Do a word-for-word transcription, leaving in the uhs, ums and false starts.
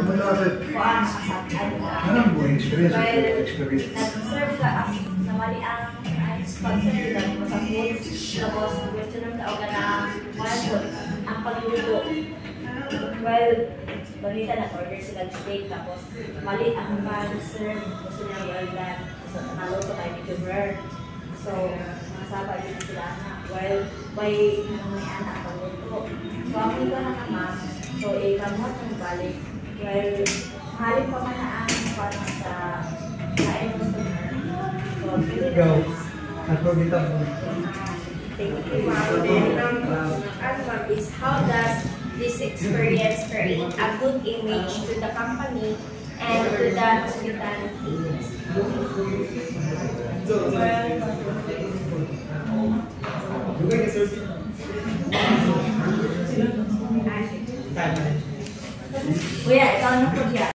kuan asaptan ka. Anong mo experience? Well, Experience. nag-serve ka sa mali ang sponsor ka mo sa food. Tapos, question ng tao ka na kuan ang pagluluto. Well, balita na order sila ng steak. Tapos, mali ang pan-serve. Gusto niya well done. So, naluto tayo ni Kuber. So, masaba din sila na. Well, by may anak pagluto. So, ang ito na naman. So, ikamot ng balik. Well, halip pa man na ang parang sa kain customer. So, Ikaw, ako dito mo. thank you. Wow. Ano ma'am is how does this experience create a good image to the company and to the hospitality? Well, kuya, ikaw na po siya.